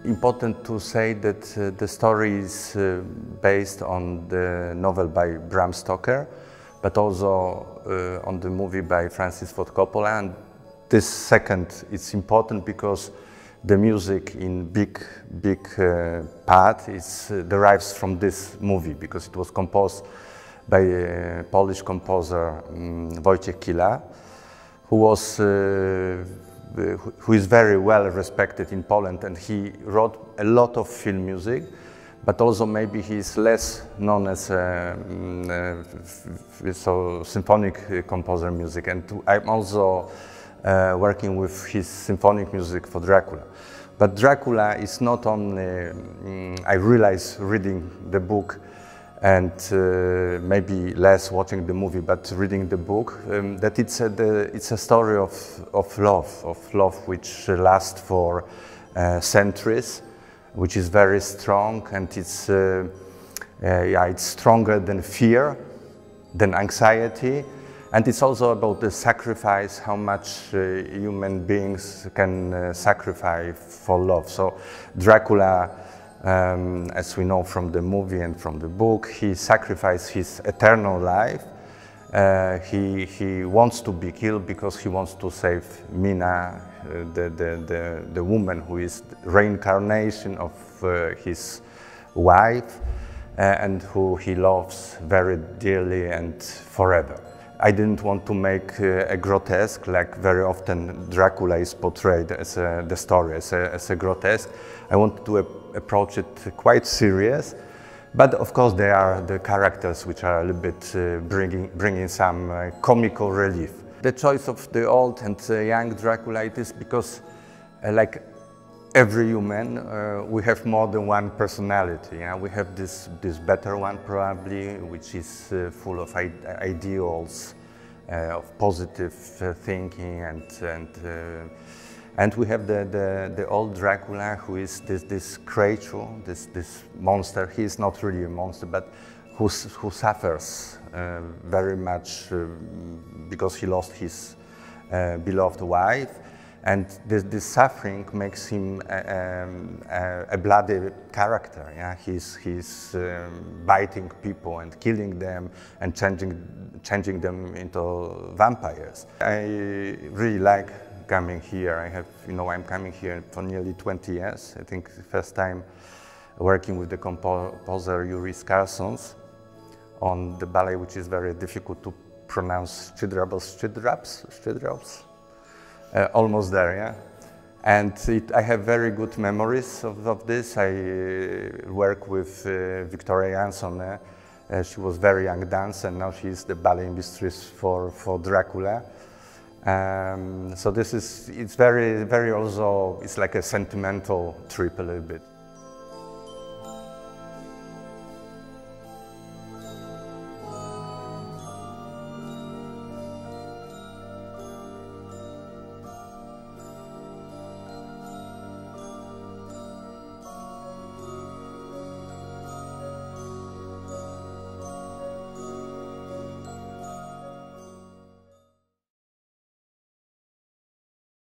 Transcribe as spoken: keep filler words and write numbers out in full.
important to say that uh, the story is uh, based on the novel by Bram Stoker, but also uh, on the movie by Francis Ford Coppola. And this second is important because the music in big, big uh, part is, uh, derives from this movie, because it was composed by a Polish composer um, Wojciech Kila, who was uh, who is very well respected in Poland, and he wrote a lot of film music, but also maybe he is less known as a um, uh, so symphonic composer music. And I'm also uh, working with his symphonic music for Dracula. But Dracula is not only, um, I realize reading the book and uh, maybe less watching the movie, but reading the book, um, that it's a, the, it's a story of, of love, of love which lasts for uh, centuries, which is very strong, and it's, uh, uh, yeah, it's stronger than fear, than anxiety, and it's also about the sacrifice, how much uh, human beings can uh, sacrifice for love. So Dracula, Um, as we know from the movie and from the book, he sacrificed his eternal life. Uh, he, he wants to be killed because he wants to save Mina, uh, the, the, the, the woman who is the reincarnation of uh, his wife uh, and who he loves very dearly and forever. I didn't want to make uh, a grotesque, like very often Dracula is portrayed as a, the story, as a, as a grotesque. I wanted to approach it quite serious, but of course there are the characters which are a little bit uh, bringing, bringing some uh, comical relief. The choice of the old and uh, young Dracula, it is because uh, like every human, uh, we have more than one personality. Yeah? We have this, this better one probably, which is uh, full of ideals, uh, of positive uh, thinking, and, and uh, And we have the, the, the old Dracula, who is this, this creature, this, this monster. He is not really a monster, but who, who suffers uh, very much uh, because he lost his uh, beloved wife. And this, this suffering makes him a, a, a bloody character. Yeah? He's, he's um, biting people and killing them and changing, changing them into vampires. I really like coming here. I have, you know, I'm coming here for nearly twenty years. I think the first time working with the composer Yuri Skarson on the ballet, which is very difficult to pronounce, Schidrabos, Schidrabs, Schidrabs, uh, almost there, yeah. And it, I have very good memories of, of this. I uh, work with uh, Victoria Jansson. Uh, uh, she was very young dancer, and now she is the ballet mistress for, for Dracula. Um, so this is, it's very, very also, it's like a sentimental trip a little bit.